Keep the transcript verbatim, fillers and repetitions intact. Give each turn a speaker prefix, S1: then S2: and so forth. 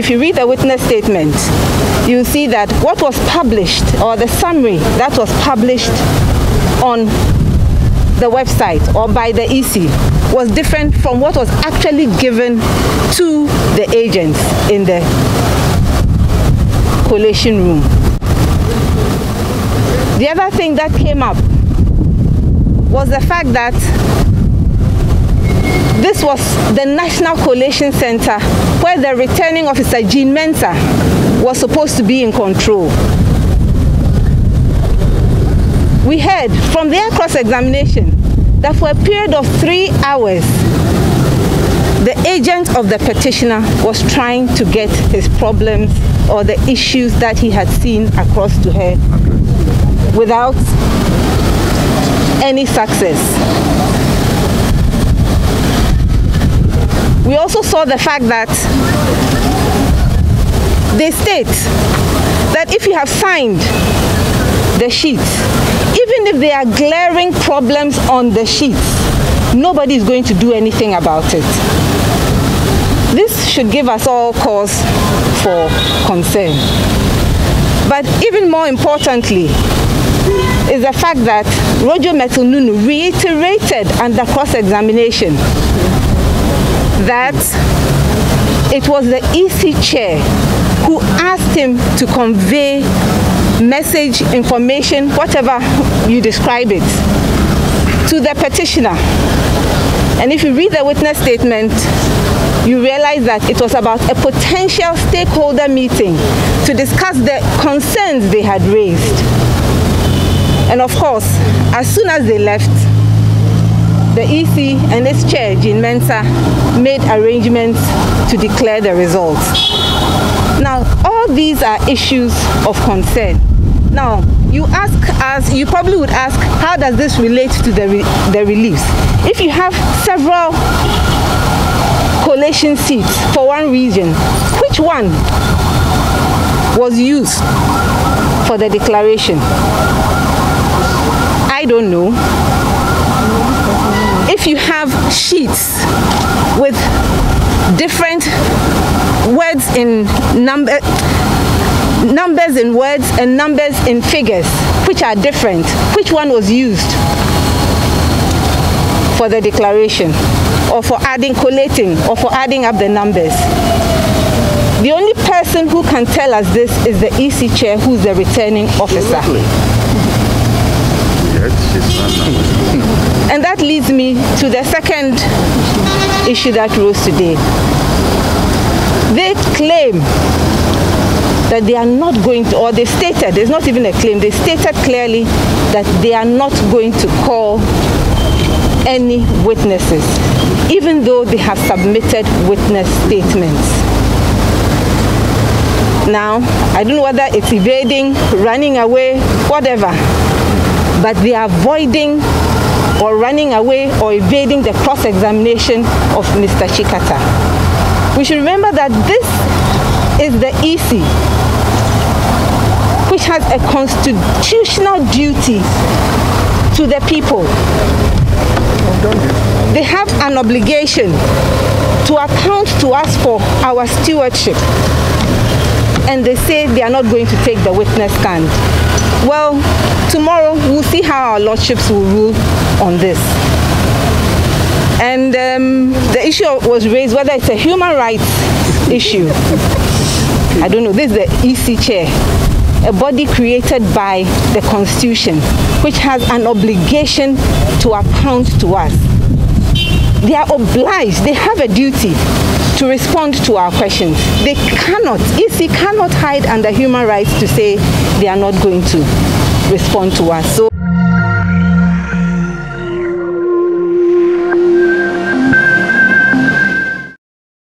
S1: if you read the witness statement, you'll see that what was published, or the summary that was published on the website or by the E C, was different from what was actually given to the agents in the collation room. The other thing that came up was the fact that this was the National Collation Center where the returning officer, Jean Mensah, was supposed to be in control. We heard from their cross-examination that for a period of three hours, the agent of the petitioner was trying to get his problems or the issues that he had seen across to her without any success. We also saw the fact that they state that if you have signed the sheets, even if there are glaring problems on the sheets, nobody is going to do anything about it. This should give us all cause for concern. But even more importantly is the fact that Roger Metul-Nunu reiterated under cross-examination that it was the E C chair who asked him to convey message, information, whatever you describe it, to the petitioner. And if you read the witness statement, you realize that it was about a potential stakeholder meeting to discuss the concerns they had raised. And of course, as soon as they left, the E C and its chair, Jean Mensah, made arrangements to declare the results. Now, all these are issues of concern. Now, you ask us, you probably would ask, how does this relate to the, re the reliefs? If you have several collation seats for one region, which one was used for the declaration? I don't know. If you have sheets with different words in number, numbers in words and numbers in figures, which are different, which one was used for the declaration, or for adding, collating, or for adding up the numbers? The only person who can tell us this is the E C chair, who's the returning officer. And that leads me to the second issue that rose today. They claim that they are not going to, or they stated, there's not even a claim, they stated clearly that they are not going to call any witnesses, even though they have submitted witness statements. Now, I don't know whether it's evading, running away, whatever, but they are avoiding or running away or evading the cross-examination of Mister Chikata. We should remember that this is the E C, which has a constitutional duty to the people. They have an obligation to account to us for our stewardship, and they say they are not going to take the witness stand. Well, tomorrow we'll see how our lordships will rule on this. And um, the issue was raised whether it's a human rights issue. I don't know. This is the E C chair, a body created by the Constitution, which has an obligation to account to us. They are obliged, they have a duty to respond to our questions. They cannot, E C cannot hide under human rights to say they are not going to respond to us. So